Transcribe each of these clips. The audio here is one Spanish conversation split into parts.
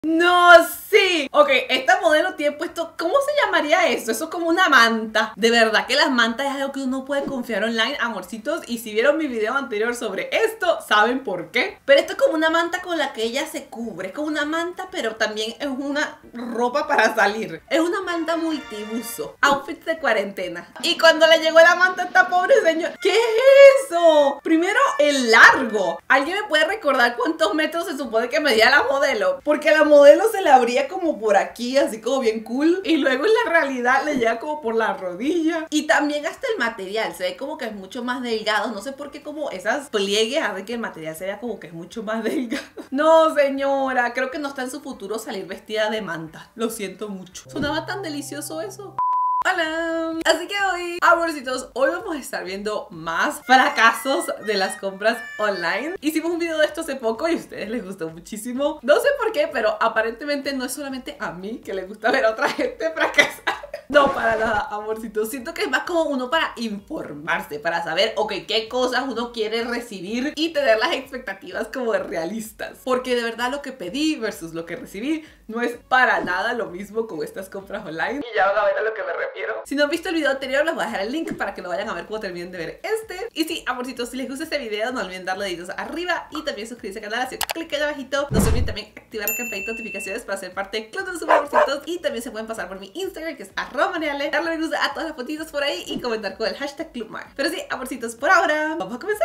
No, sí. Ok, esta modelo tiene puesto, ¿cómo se llamaría eso? Eso es como una manta. De verdad que las mantas es algo que uno puede confiar online, amorcitos. Y si vieron mi video anterior sobre esto, saben por qué. Pero esto es como una manta con la que ella se cubre. Es como una manta, pero también es una ropa para salir. Es una manta multiuso. Outfits de cuarentena. Y cuando le llegó la manta a esta pobre señora, ¿qué es eso? Primero, el largo. ¿Alguien me puede recordar cuántos metros se supone que medía la modelo? Porque la modelo se le abría como por aquí, así como bien cool. Y luego en la realidad le llega como por la rodilla. Y también hasta el material. Se ve como que es mucho más delgado. No sé por qué como esas pliegues hacen que el material se vea como que es mucho más delgado. No, señora. Creo que no está en su futuro salir vestida de manta. Lo siento mucho. Sonaba tan delicioso eso. Hola, así que hoy, amorcitos, hoy vamos a estar viendo más fracasos de las compras online. Hicimos un video de esto hace poco y a ustedes les gustó muchísimo. No sé por qué, pero aparentemente no es solamente a mí que le gusta ver a otra gente fracasar. No, para nada, amorcitos. Siento que es más como uno para informarse, para saber, ok, qué cosas uno quiere recibir y tener las expectativas como realistas. Porque de verdad lo que pedí versus lo que recibí no es para nada lo mismo con estas compras online. Y ya van a ver a lo que me refiero. Si no han visto el video anterior, les voy a dejar el link para que lo vayan a ver cuando terminen de ver este. Y sí, amorcitos, si les gusta este video, no olviden darle deditos arriba y también suscribirse al canal, hacer clic allá abajito. No se olviden también activar la campanita de notificaciones para ser parte del club de los amorcitos. Y también se pueden pasar por mi Instagram, que es @mareale, darle me gusta a todas las fotitos por ahí y comentar con el hashtag clubmare. Pero sí, amorcitos, por ahora, vamos a comenzar.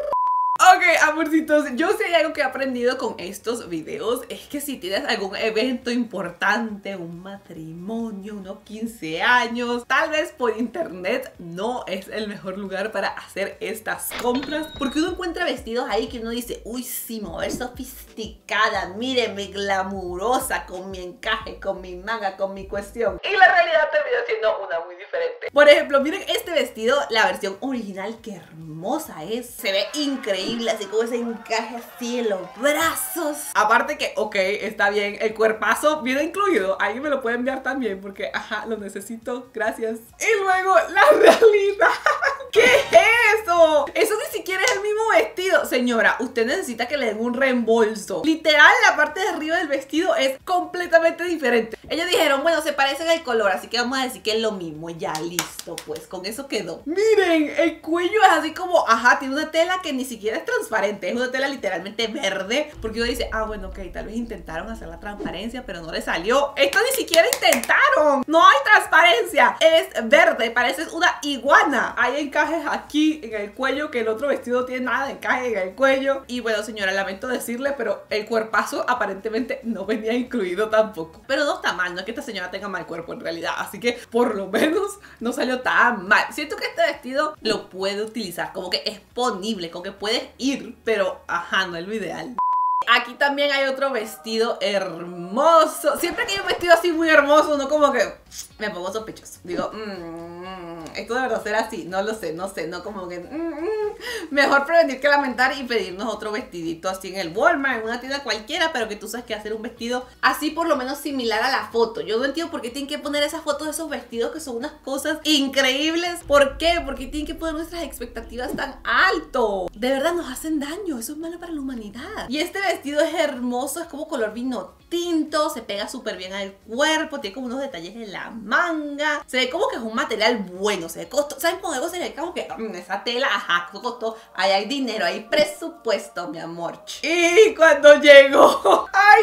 Ok, amorcitos, yo sé hay algo que he aprendido con estos videos, es que si tienes algún evento importante, un matrimonio, unos 15 años, tal vez por internet no es el mejor lugar para hacer estas compras, porque uno encuentra vestidos ahí que uno dice, uy, sí, me voy a ver sofisticada, mírenme, glamurosa, con mi encaje, con mi manga, con mi cuestión. Y la realidad termina siendo una muy diferente. Por ejemplo, miren este vestido, la versión original, qué hermosa es, se ve increíble. Así como ese encaje así en los brazos. Aparte que, ok, está bien, el cuerpazo viene incluido. Ahí me lo pueden enviar también porque, ajá, lo necesito, gracias. Y luego, la realidad. ¿Qué es eso? Eso ni siquiera es el mismo vestido. Señora, usted necesita que le den un reembolso. Literal, la parte de arriba del vestido es completamente diferente. Ellos dijeron, bueno, se parecen el color, así que vamos a decir que es lo mismo. Ya, listo, pues, con eso quedó. Miren, el cuello es así como, ajá, tiene una tela que ni siquiera es transparente, es una tela literalmente verde, porque uno dice, ah, bueno, ok, tal vez intentaron hacer la transparencia, pero no le salió. Esto ni siquiera intentaron, no hay transparencia, es verde, pareces una iguana. Hay encajes aquí en el cuello, que el otro vestido no tiene nada de encaje en el cuello. Y bueno, señora, lamento decirle, pero el cuerpazo aparentemente no venía incluido tampoco. Pero no está mal, no es que esta señora tenga mal cuerpo en realidad, así que por lo menos no salió tan mal. Siento que este vestido lo puede utilizar, como que es ponible, como que puedes ir, pero ajá, no es lo ideal. Aquí también hay otro vestido hermoso. Siempre que hay un vestido así muy hermoso, uno como que me pongo sospechoso. Digo, esto de verdad será así, no lo sé, no sé, no como que mejor prevenir que lamentar y pedirnos otro vestidito así en el Walmart, en una tienda cualquiera, pero que tú sabes que hacer un vestido así por lo menos similar a la foto. Yo no entiendo por qué tienen que poner esas fotos de esos vestidos que son unas cosas increíbles. ¿Por qué? ¿Por qué tienen que poner nuestras expectativas tan alto? De verdad nos hacen daño, eso es malo para la humanidad. Y este vestido es hermoso, es como color vino tinto, se pega súper bien al cuerpo, tiene como unos detalles en la manga, se ve como que es un material bueno, se ve costoso. ¿Saben cómo se ve como que esa tela, ajá, costó? Ahí hay dinero, hay presupuesto, mi amor. Y cuando llegó, ¡ay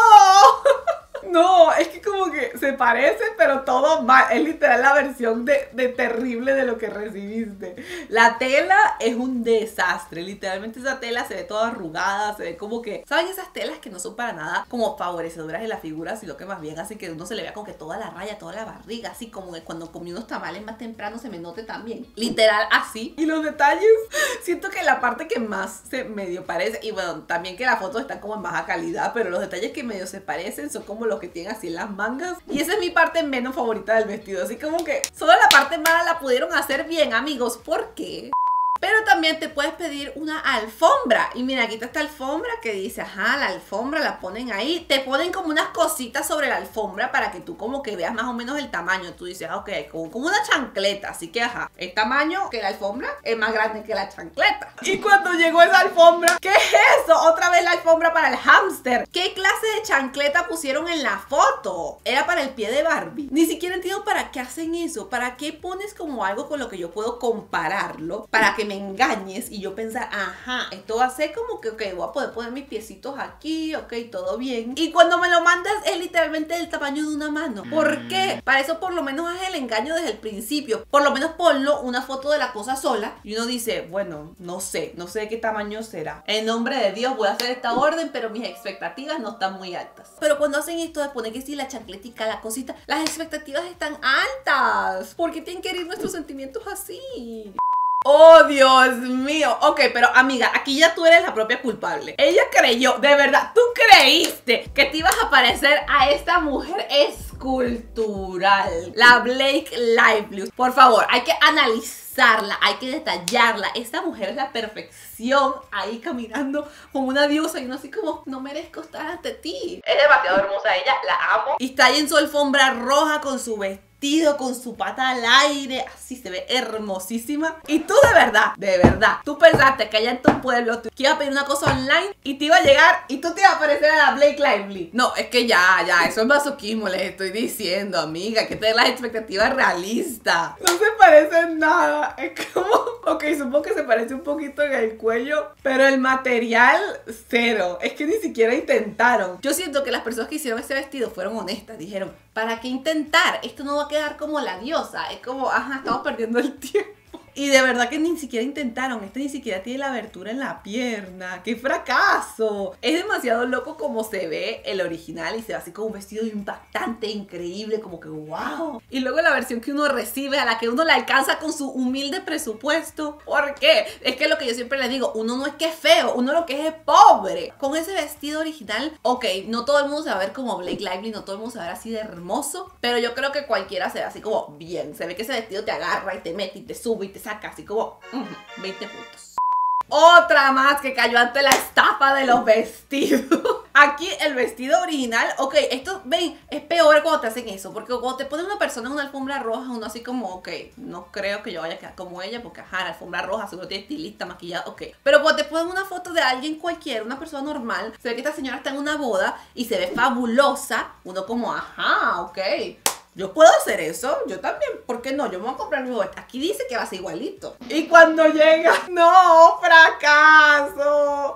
no! No, es que como que se parece, pero todo mal. Es literal la versión de terrible de lo que recibiste. La tela es un desastre. Literalmente esa tela se ve toda arrugada. Se ve como que, ¿saben esas telas que no son para nada como favorecedoras de la figura, sino que más bien hacen que uno se le vea como que toda la raya, toda la barriga, así como que cuando comí unos tamales más temprano se me note también. Literal así. Y los detalles, siento que la parte que más se medio parece, y bueno, también que las fotos están como en baja calidad, pero los detalles que medio se parecen son como los que tienen así en las mangas. Y esa es mi parte menos favorita del vestido. Así como que solo la parte mala la pudieron hacer bien, amigos. ¿Por qué? Pero también te puedes pedir una alfombra. Y mira, aquí está esta alfombra que dice, ajá, la alfombra la ponen ahí. Te ponen como unas cositas sobre la alfombra para que tú como que veas más o menos el tamaño. Tú dices, ok, como una chancleta. Así que, ajá, el tamaño que la alfombra es más grande que la chancleta. Y cuando llegó esa alfombra, ¿qué es eso? Otra vez la alfombra para el hámster. ¿Qué clase de chancleta pusieron en la foto? Era para el pie de Barbie. Ni siquiera entiendo para qué hacen eso. ¿Para qué pones como algo con lo que yo puedo compararlo? Para que me engañes y yo pensar, ajá, esto va a ser como que, ok, voy a poder poner mis piecitos aquí, ok, todo bien. Y cuando me lo mandas es literalmente del tamaño de una mano. ¿Por qué? Para eso por lo menos haz el engaño desde el principio. Por lo menos ponlo una foto de la cosa sola y uno dice, bueno, no sé de qué tamaño será. En nombre de Dios voy a hacer esta orden, pero mis expectativas no están muy altas. Pero cuando hacen esto de poner que sí, la chancletica, la cosita, las expectativas están altas. ¿Por qué tienen que herir nuestros sentimientos así? Oh, Dios mío. Ok, pero amiga, aquí ya tú eres la propia culpable. Ella creyó, de verdad, tú creíste que te ibas a parecer a esta mujer escultural, la Blake Lively. Por favor, hay que analizarla, hay que detallarla. Esta mujer es la perfección, ahí caminando como una diosa y uno así como, no merezco estar ante ti. Es demasiado hermosa ella, la amo. Y está ahí en su alfombra roja con su vestido, con su pata al aire, así se ve hermosísima. Y tú de verdad, tú pensaste que allá en tu pueblo tú ibas a pedir una cosa online y te iba a llegar y tú te ibas a parecer a la Blake Lively. No, es que ya, eso es masoquismo, les estoy diciendo, amiga, que tener las expectativas realistas. No se parecen nada, es como, ok, supongo que se parece un poquito en el cuello, pero el material, cero. Es que ni siquiera intentaron. Yo siento que las personas que hicieron ese vestido fueron honestas, dijeron, ¿para qué intentar? Esto no va a quedar como la diosa. Es como, ajá, estamos perdiendo el tiempo. Y de verdad que ni siquiera intentaron. Este ni siquiera tiene la abertura en la pierna. ¡Qué fracaso! Es demasiado loco como se ve el original y se ve así como un vestido impactante, increíble, como que wow. Y luego la versión que uno recibe, a la que uno le alcanza con su humilde presupuesto. ¿Por qué? Es que lo que yo siempre les digo, uno no es que es feo, uno lo que es pobre. Con ese vestido original, ok, no todo el mundo se va a ver como Blake Lively, no todo el mundo se va a ver así de hermoso, pero yo creo que cualquiera se ve así como bien. Se ve que ese vestido te agarra y te mete y te sube y te saca así como 20 puntos. Otra más que cayó ante la estafa de los vestidos. Aquí el vestido original, ok, esto, ven, es peor cuando te hacen eso, porque cuando te ponen una persona en una alfombra roja, uno así como, ok, no creo que yo vaya a quedar como ella, porque ajá, la alfombra roja seguro tiene estilista, maquillado, ok. Pero cuando te ponen una foto de alguien cualquiera, una persona normal, se ve que esta señora está en una boda y se ve fabulosa, uno como, ajá, ok. Yo puedo hacer eso, yo también, ¿por qué no? Yo me voy a comprar mi boleto. Aquí dice que va a ser igualito. Y cuando llega, no, fracaso,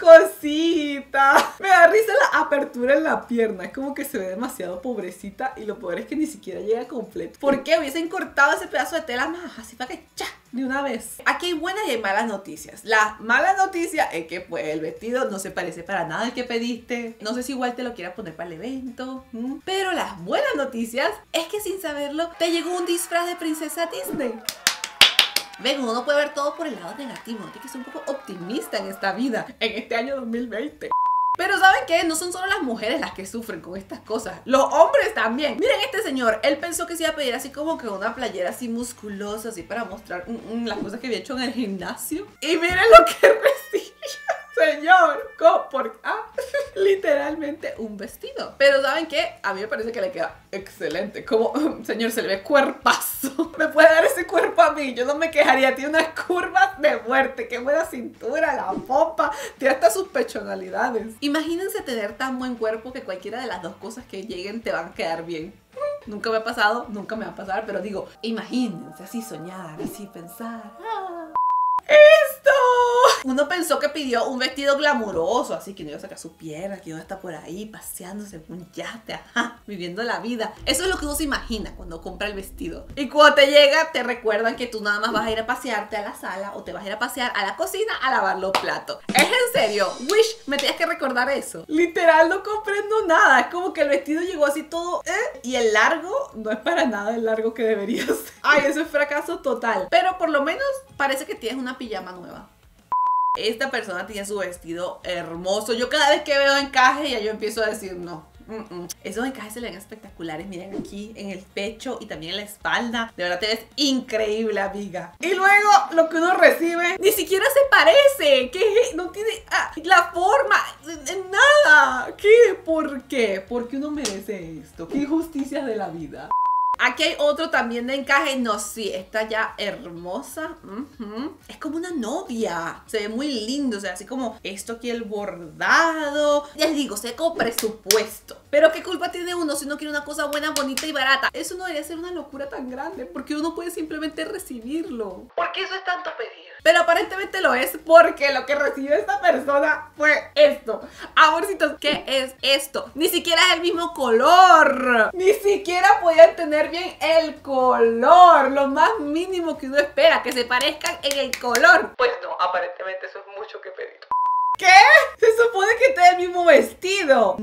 cosita. Me da risa la apertura en la pierna, es como que se ve demasiado pobrecita y lo peor es que ni siquiera llega completo. ¿Por qué hubiesen cortado ese pedazo de tela más así para que ¡cha! De una vez? Aquí hay buenas y hay malas noticias. La mala noticia es que pues el vestido no se parece para nada al que pediste. No sé si igual te lo quieras poner para el evento. Pero las buenas noticias es que sin saberlo te llegó un disfraz de princesa Disney. Ven, uno no puede ver todo por el lado negativo. Uno tiene que ser un poco optimista en esta vida, en este año 2020. Pero ¿saben qué? No son solo las mujeres las que sufren con estas cosas. Los hombres también. Miren este señor. Él pensó que se iba a pedir así como que una playera así musculosa, así para mostrar las cosas que había hecho en el gimnasio. Y miren lo que recibió. Señor, ¿cómo? Literalmente un vestido. Pero ¿saben qué? A mí me parece que le queda excelente. Como, señor, se le ve cuerpazo. Me puede dar ese cuerpo a mí. Yo no me quejaría. Tiene unas curvas de muerte. Qué buena cintura, la pompa. Tiene hasta sus pechonalidades. Imagínense tener tan buen cuerpo que cualquiera de las dos cosas que lleguen te van a quedar bien. Nunca me ha pasado, nunca me va a pasar. Pero digo, imagínense así soñar, así pensar. ¡Esto! Uno pensó que pidió un vestido glamuroso, así que no iba a sacar su pierna, que uno está por ahí paseándose en un yate, ajá, viviendo la vida. Eso es lo que uno se imagina cuando compra el vestido. Y cuando te llega, te recuerdan que tú nada más vas a ir a pasearte a la sala o te vas a ir a pasear a la cocina a lavar los platos. ¿Es en serio? Wish, me tenías que recordar eso. Literal, no comprendo nada. Es como que el vestido llegó así todo, y el largo no es para nada el largo que debería ser. Ay, eso es fracaso total. Pero por lo menos parece que tienes una pijama nueva. Esta persona tiene su vestido hermoso. Yo cada vez que veo encaje ya yo empiezo a decir, no, Esos encajes se le ven espectaculares. Miren aquí en el pecho y también en la espalda. De verdad te ves increíble, amiga. Y luego lo que uno recibe ni siquiera se parece. ¿Qué? No tiene la forma. Nada. ¿Qué? ¿Por qué? ¿Por qué uno merece esto? ¿Qué injusticias de la vida? Aquí hay otro también de encaje. No, sí, está ya hermosa. Es como una novia. Se ve muy lindo. O sea, así como esto aquí, el bordado. Ya les digo, se ve como presupuesto. Pero ¿qué culpa tiene uno si uno quiere una cosa buena, bonita y barata? Eso no debería ser una locura tan grande, porque uno puede simplemente recibirlo. ¿Por qué eso es tanto pedir? Pero aparentemente lo es, porque lo que recibió esta persona fue esto. Amorcitos, ¿qué es esto? Ni siquiera es el mismo color. Ni siquiera podían tener bien el color. Lo más mínimo que uno espera, que se parezcan en el color. Pues no, aparentemente eso es mucho que pedir. ¿Qué? Se supone que está el mismo vestido.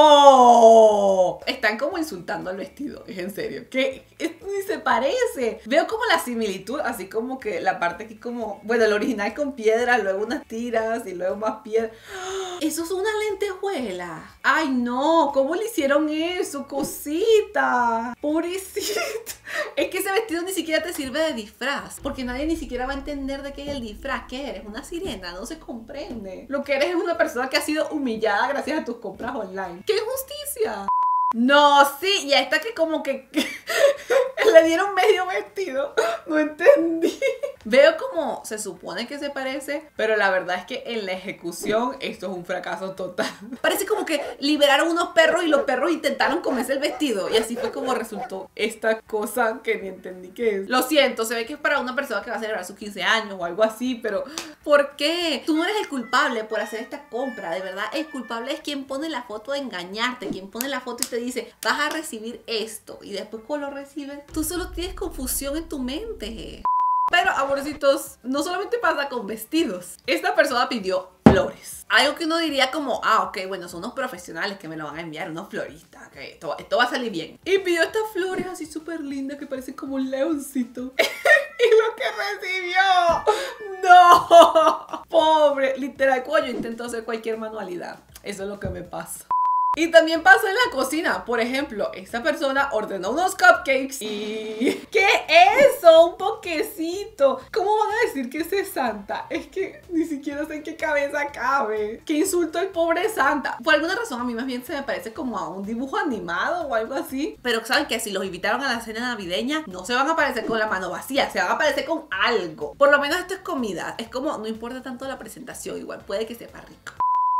¡No! Están como insultando al vestido. Es en serio. ¿Qué? Esto ni se parece. Veo como la similitud, así como que la parte aquí como... Bueno, el original con piedra, luego unas tiras y luego más piedra. Eso es una lentejuela. ¡Ay, no! ¿Cómo le hicieron eso? Cosita. Pobrecita. Es que ese vestido ni siquiera te sirve de disfraz, porque nadie ni siquiera va a entender de qué es el disfraz. ¿Qué eres? ¿Una sirena? No se comprende. Lo que eres es una persona que ha sido humillada gracias a tus compras online. ¡Qué injusticia! No, sí, y a esta que como que le dieron medio vestido. No entendí. Veo como se supone que se parece, pero la verdad es que en la ejecución esto es un fracaso total. Parece como que liberaron unos perros y los perros intentaron comerse el vestido. Y así fue como resultó esta cosa que ni entendí qué es. Lo siento, se ve que es para una persona que va a celebrar sus 15 años o algo así, pero ¿por qué? Tú no eres el culpable por hacer esta compra, de verdad. El culpable es quien pone la foto de engañarte, quien pone la foto y te dice, vas a recibir esto. Y después cuando lo recibes, tú solo tienes confusión en tu mente. Pero, amorcitos, no solamente pasa con vestidos. Esta persona pidió flores. Algo que uno diría como, ok, bueno, son unos profesionales que me lo van a enviar, unos floristas, que esto va a salir bien. Y pidió estas flores así súper lindas que parecen como un leoncito. Y lo que recibió, ¡no! Pobre, literal, cuando yo intento hacer cualquier manualidad, eso es lo que me pasa. Y también pasa en la cocina. Por ejemplo, esta persona ordenó unos cupcakes y... ¿qué es eso? Un poquecito. ¿Cómo van a decir que ese es Santa? Es que ni siquiera sé en qué cabeza cabe. ¡Qué insulto el pobre Santa! Por alguna razón a mí más bien se me parece como a un dibujo animado o algo así. Pero saben que si los invitaron a la cena navideña, no se van a aparecer con la mano vacía, se van a aparecer con algo. Por lo menos esto es comida. Es como, no importa tanto la presentación, igual puede que sepa rico.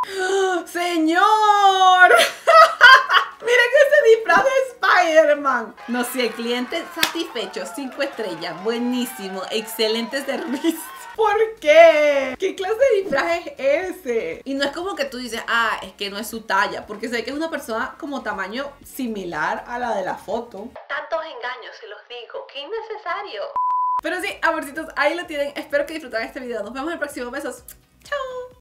¡Señor! ¡Miren ese disfraz de Spider-Man! No sé, el cliente satisfecho, 5 estrellas, buenísimo, excelente servicio. ¿Por qué? ¿Qué clase de disfraz es ese? Y no es como que tú dices, es que no es su talla, porque sé que es una persona como tamaño similar a la de la foto. Tantos engaños, se los digo, qué innecesario. Pero sí, amorcitos, ahí lo tienen. Espero que disfruten este video. Nos vemos en el próximo. Besos. Chao.